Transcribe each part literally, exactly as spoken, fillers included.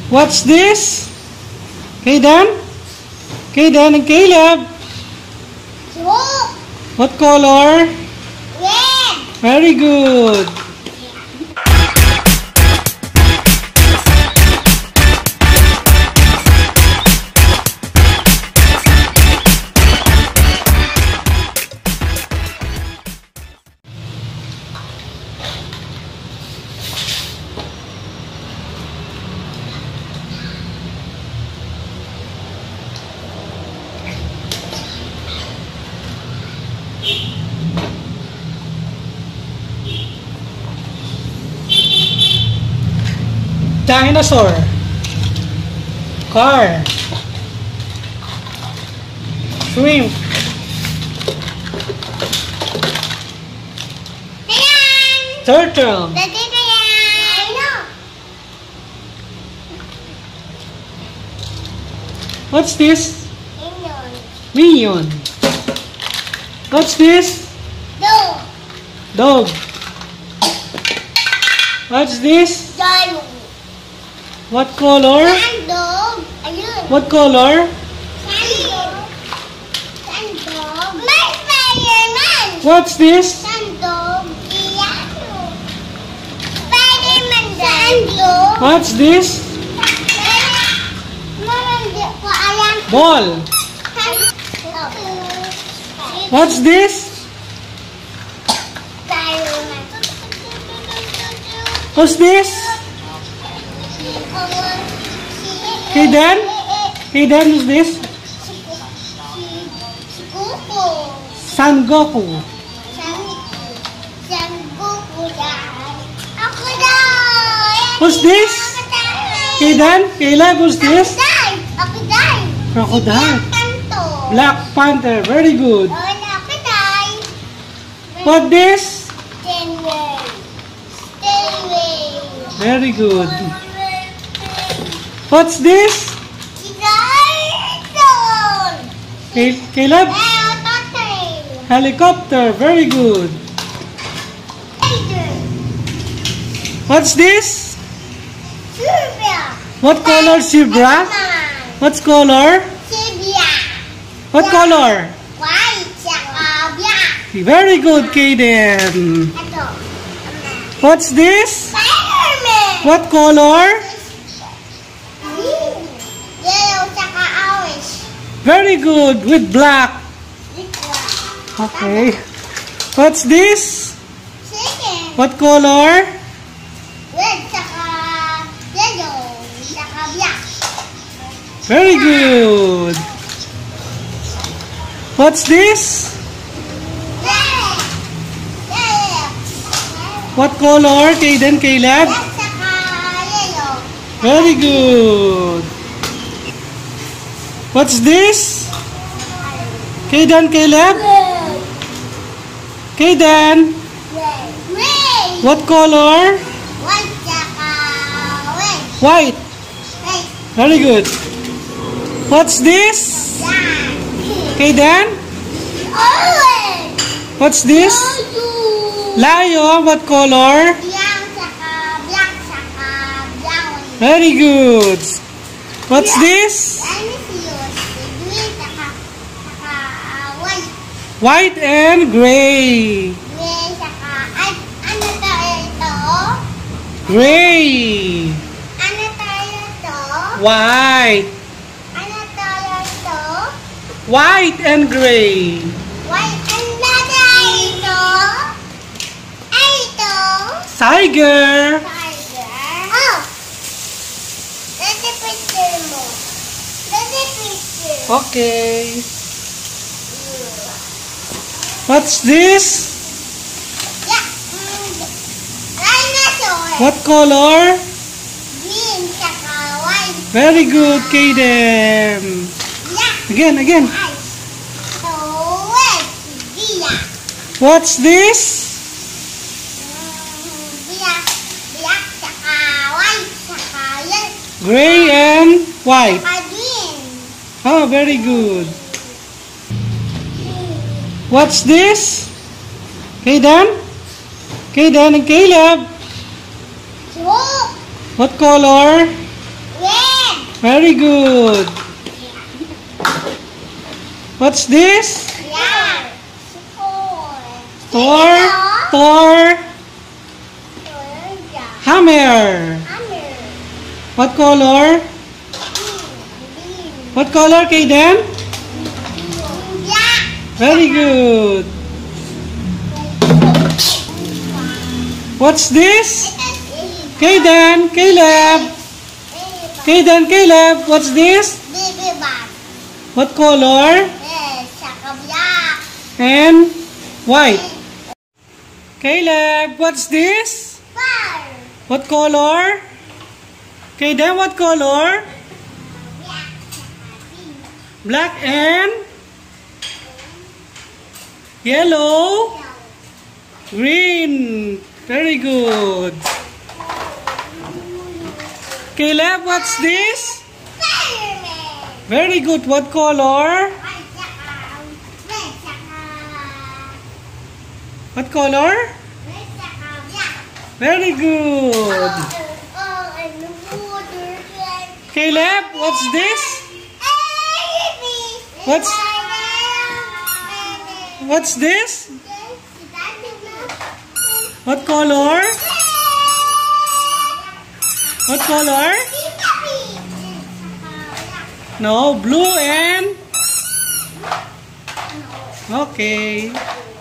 What's this? Kayden? Kayden and Caleb. Look. What color? Red. Very good. Dinosaur. Car. Shrimp. Turtle. What's this? Minion. What's this? Dog. Dog. What's this? Dog. What color? Dog. Ayun. What color? Sandog. May Spider-Man. What's this? Sandog. Iyan. Spider-Man. Sandog. What's this? Ball. What's this? What's this? Kayden? Kayden, who's this? Son Goku. What's this? Kayden? Caleb, who's this? Crocodile. Black Panther. Very good. What this? Very good. What's this? Cal- Caleb? Helicopter. Very good. What's this? What color zebra? What's color? What color? White, saka black. Very good, Kayden. Ito. What's this? Spider-Man. What color? Green. Yellow, saka orange. Very good, with black. Okay. What's this? Chicken. What color? Red, saka yellow, saka black. Very good. What's this? Red. Yellow. What color, Kayden, Caleb? Red, saka yellow. Very good. What's this? Kayden, Caleb? Red. Kayden, Red. Red. what color? White, saka red. White. Red. Very good. What's this? Black. Kayden, Orange. what's this? Blue. Lion, what color? Yang saka black saka brown. Very good. What's this? Ano siyo? Green saka saka white. White and gray. Gray saka ay, ano tayo ito? Gray. Ano tayo ito? White. Ano tayo ito? White and gray. White. Ano tayo ito? Ay ito? Tiger. Tiger. Oh! Dati picture mo. Dati picture. Okay. What's this? Yeah. Mm, dinosaur. What color? Green saka white. Very good, Kayden. Black. Again, again. Eyes. So red. Black. What's this? Mm, black. Black saka white saka yellow. Gray and white. Saka green. Oh, very good. What's this? Kayden? Kayden and Caleb. Look. What color? Red. Very good. What's this? Yeah. Four. Thor. Thor. Hammer. Hammer. What color? Green. What color, Kaden? Black. Very good. What's this? Kaden, Caleb. Kaden, Caleb, what's this? Baby bat. What color? Yes, saka black. And white. Caleb, what's this? Fire. What color? Kaden, what color? Black, saka pink. Black and yellow, green. Very good. Caleb, what's this? Fireman. Very good. What color? White, saka red, saka What color? red, saka black. Very good. Oh, oh, and the water. Caleb, what's this? What's- What's this? What color? What color? No, blue and... Okay.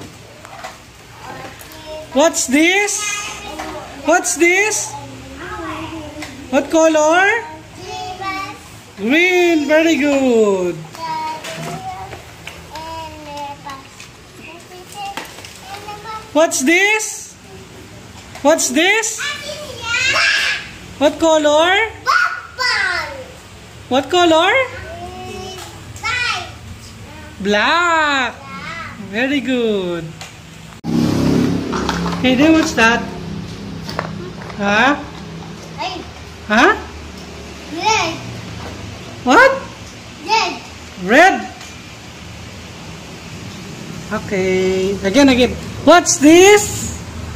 What's this? What's this? What color? Green. Very good. What's this? What's this? What color? What color? Black. Very good. Hey, then what's that? Huh? Huh? What? Red. Okay. Again, again. What's this?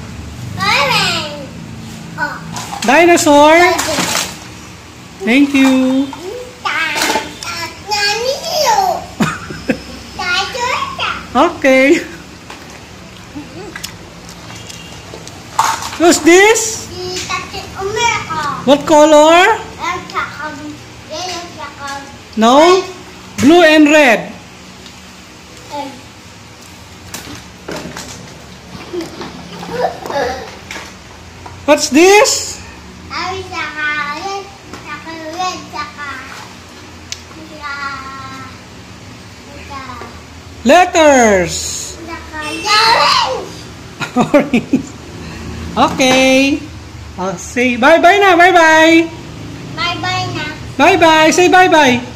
Dinosaur. Thank you. Okay. What's this? What color? No? Blue and red. What's this? Letters. Orange. Okay. I'll say bye-bye na. Bye-bye. Bye bye na. Bye-bye. Say bye-bye.